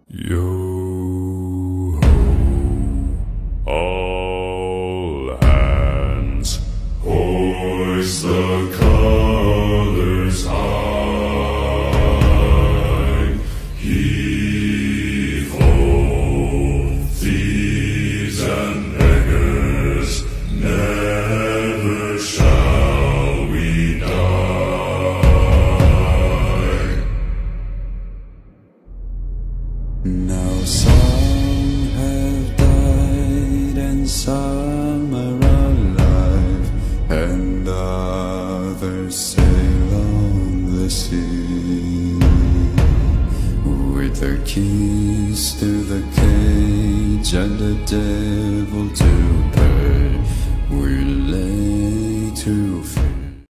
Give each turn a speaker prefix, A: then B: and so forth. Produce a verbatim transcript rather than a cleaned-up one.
A: Yo ho, all hands, hoist the colors high. Heave ho, thieves and beggars, never shall we die. Now some have died and some are alive, and others sail on the sea with their keys to the cage and the devil to pay. We lay to